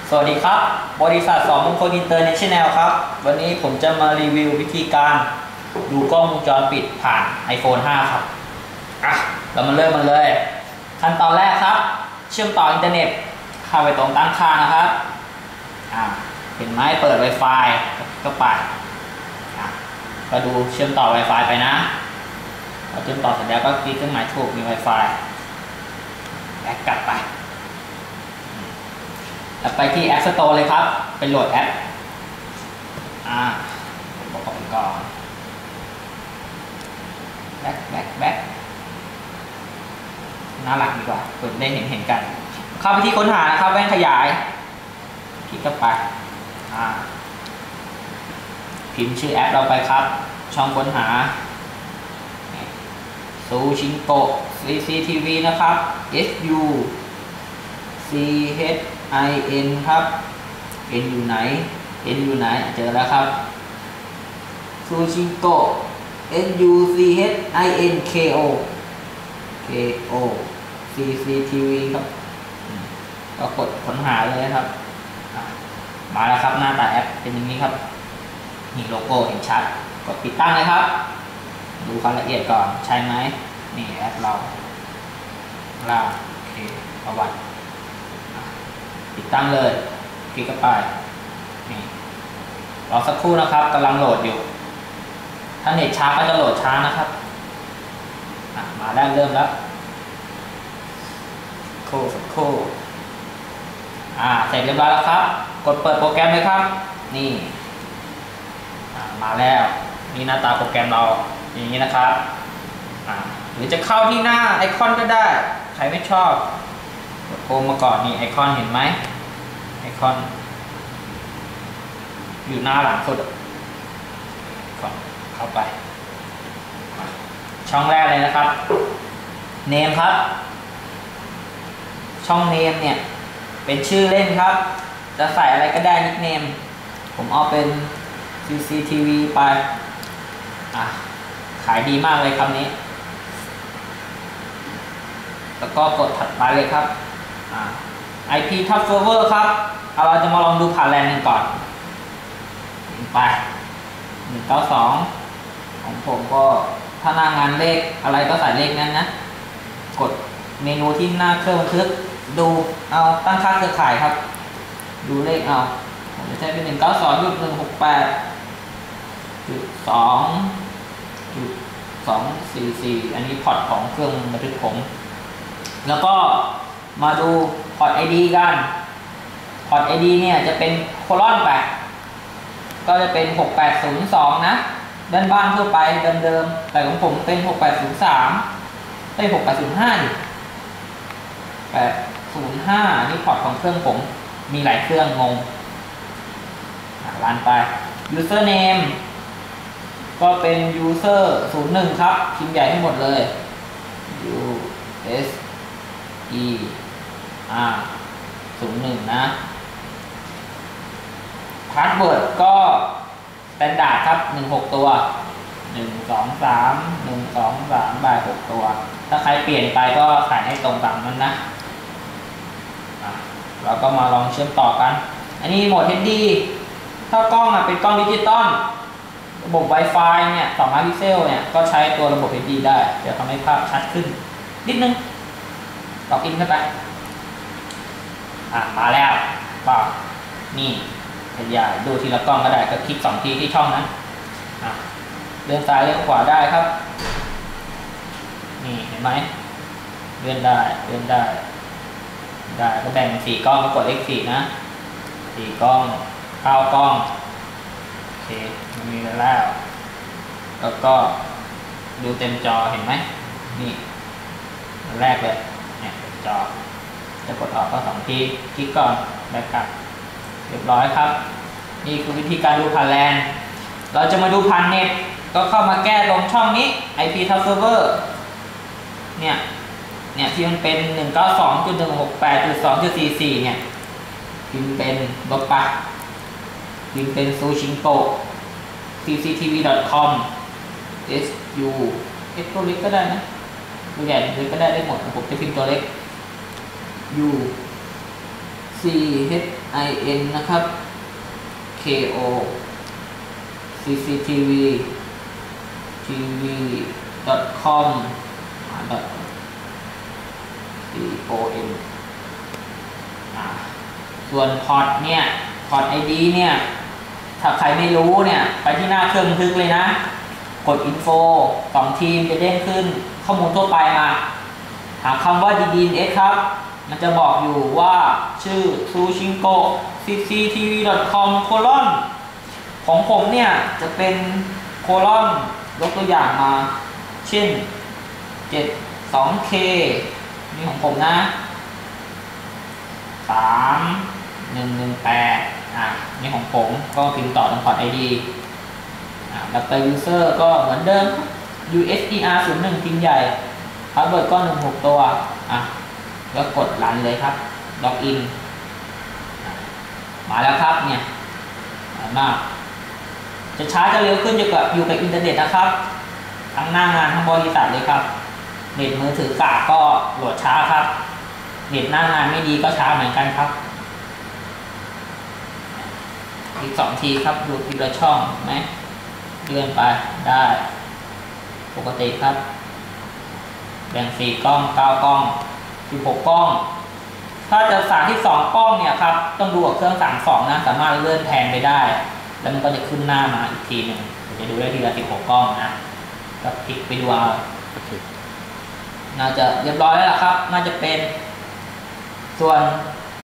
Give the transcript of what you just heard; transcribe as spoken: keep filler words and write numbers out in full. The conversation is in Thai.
สวัสดีครับบริษัทสองมงคลอินเตอร์เนชั่นแนลครับวันนี้ผมจะมารีวิววิธีการดูกล้องวงจรปิดผ่าน ไอโฟน ห้า ครับอ่ะเรามาเริ่มกันเลยขั้นตอนแรกครับเชื่อมต่ออินเทอร์เน็ตเข้าไปตรงตั้งค่านะครับอ่ะเห็นไหมเปิด Wi-Fi ก็ไปอ่ะก็ดูเชื่อมต่อ Wi-Fi ไปนะพอเชื่อมต่อเสร็จแล้วก็คลิกเครื่องหมายถูกมี Wi-Fi แอดกลับไปแล้วไปที่ App Store เลยครับไปโหลดแอปอ่าบอกก่อนก่อนแบ็คแบ็คแบ็คน่ารักดีกว่าเปิดได้เห็นเห็นกันเข้าไปที่ค้นหานะครับแว่นขยายคลิกเข้าไปอ่าพิมพ์ชื่อแอปเราไปครับช่องค้นหาซูชิงโกะ ซี ซี ที วี นะครับ S U C H I N ครับ N อยู่ไหน N อยู่ไหนเจอแล้วครับซูชิงโกะ N U C H I N K O K O C C T V ครับก็กดค้นหาเลยครับมาแล้วครับหน้าตาแอปเป็นอย่างนี้ครับนี่โลโก้เห็นชัดกดติดตั้งเลยครับดูความละเอียดก่อนใช่ไหมนี่แอปเราล่าโอเคประวัติติดตั้งเลยคลิกเข้าไปนี่รอสักครู่นะครับกำลังโหลดอยู่ถ้าเน็ตช้าก็จะโหลดช้านะครับมาแล้วเริ่มแล้วโค้สักครู่อ่าเสร็จเรียบร้อยแล้วครับกดเปิดโปรแกรมเลยครับนี่มาแล้วนี่หน้าตาโปรแกรมเราอย่างนี้นะครับหรือจะเข้าที่หน้าไอคอนก็ได้ใครไม่ชอบกดโฮมมาก่อนนี่ไอคอนเห็นไหมไอคอนอยู่หน้าหลังสุดเข้าไปช่องแรกเลยนะครับเนมครับช่องเนมเนี่ยเป็นชื่อเล่นครับจะใส่อะไรก็ได้นิกเนมผมเอาเป็น ซี ซี ที วี ไปอ่ะขายดีมากเลยคำนี้แล้วก็กดถัดไปเลยครับ ไอ พี Top Server ครับเอาเราจะมาลองดูผ่านแลนหนึ่งก่อนไปหนึ่งเก้าสองของผมก็ถ้าหน้างานเลขอะไรก็ใส่เลขนั้นนะกดเมนูที่หน้าเครื่องบันทึกดูเอาตั้งค่าเครือข่ายครับดูเลขเอาผมจะใช้เป็นหนึ่งเก้าสองจุดหนึ่งหกแปดจุดสองจุดสองสี่สี่อันนี้พอร์ตของเครื่องบันทึกผมแล้วก็มาดูพอร์ต ไอ ดี กันพอร์ต ไอ ดี เนี่ยจะเป็นโคลอนไปก็จะเป็นหกแปดศูนย์สองนะด้านบ้านทั่วไปเดิมๆแต่ของผมเป็นหกแปดศูนย์สามได้หกแปดศูนย์ห้าดิแปดศูนย์ห้านี่พอร์ตของเครื่องผมมีหลายเครื่องงงรันไป username ก็เป็น user ศูนย์หนึ่งครับพิมพ์ใหญ่ให้หมดเลย u s e r ศูนย์หนึ่งนะพาสเวิร์ดก็สแตนดาร์ดครับหนึ่งหกตัวหนึ่งสองสามหนึ่งสองสามบายหกตัวถ้าใครเปลี่ยนไปก็ใส่ให้ตรงตามนั้นนะเราก็มาลองเชื่อมต่อกันอันนี้โหมด เอช ดี ถ้ากล้องเป็นกล้องดิจิตอลระบบ Wi-Fi เนี่ยสองล้านพิกเซลเนี่ยก็ใช้ตัวระบบ เอช ดี ได้จะทำให้ภาพชัดขึ้นนิดนึงล็อกอินเข้าไปอ่ะมาแล้วก็นี่ขยายดูทีละกล้องก็ได้ก็คลิกสองทีที่ช่องนั้นอ่ะเลื่อนซ้ายเลื่อนขวาได้ครับนี่เห็นไหมเลื่อนได้เลื่อนได้ได้ก็แบ่งเป็นสี่กล้องก็กดเลขสี่นะสี่กล้องเก้ากล้องโอเคมีแล้วแล้วก็ดูเต็มจอเห็นไหมนี่อันแรกเลยเนี่ยเต็มจอจะกดออกก็สองทีคลิกก่อนแบ็คกลับเรียบร้อยครับนี่คือวิธีการดูผ่านแลนเราจะมาดูผ่านเน็ตก็เข้ามาแก้ตรงช่องนี้ ไอ พี Top Server เนี่ยเนี่ยที่มันเป็น หนึ่งเก้าสองจุดหนึ่งหกแปดจุดสองจุดสี่สี่ เนี่ยพิมพ์เป็นลบปะพิมพ์เป็นซูชิงโกะ ซี ซี ที วี ดอท คอม S U เอ็กตัวเล็กก็ได้นะตัวใหญ่ตัวเล็กก็ได้ได้หมดผมจะพิมพ์ตัวเล็ก U C C H I N นะครับ K O ซี ซี ที วี ที วี ดอท คอม C O M ส่วนพอร์ตเนี่ยพอร์ต ไอ ดี เนี่ยถ้าใครไม่รู้เนี่ยไปที่หน้าเครื่องบันทึกเลยนะกด Info สองทีมจะเด้งขึ้นข้อมูลทั่วไปมาหาคำว่า ดี ดี เอ็น เอส ครับมันจะบอกอยู่ว่าชื่อ ซูชิงโก ซี ซี ที วี ดอท คอม โคลอน ของผมเนี่ยจะเป็นโคลอนยกตัวอย่างมาเช่น เจ็ดสิบสอง เค นี่ของผมนะ สาม หนึ่ง หนึ่ง แปด อ่ะนี่ของผมก็พิมพ์ต่อตรงพอร์ต ไอ ดี อ่ะแล้วไป user ก็เหมือนเดิม ยู เอส อี อาร์ ศูนย์ หนึ่ง พิมพ์ใหญ่ password ก็หนึ่งหกตัวอ่ะแล้วกดรันเลยครับ login มาแล้วครับเนี่ยมากจะช้าจะเร็วขึ้นอยู่กับอยู่กับอินเทอร์เน็ตนะครับทั้งหน้างานทั้งบริษัทเลยครับเน็ตมือถือกากก็โหลดช้าครับเน็ตหน้างานไม่ดีก็ช้าเหมือนกันครับอีกสองทีครับดูทีละช่องไหมเลื่อนไปได้ปกติครับแบ่งสี่กล้องเก้ากล้องสิบหกกล้องถ้าจะสั่งที่สองกล้องเนี่ยครับต้องดูกับเครื่องสั่งสองนะสามารถเลื่อนแทนไปได้แล้วมันก็จะขึ้นหน้ามาอีกทีหนึ่งจะดูได้ทีละสิบหกกล้องนะก็คลิกไปดูเอาน่าจะเรียบร้อยแล้วล่ะครับน่าจะเป็นส่วน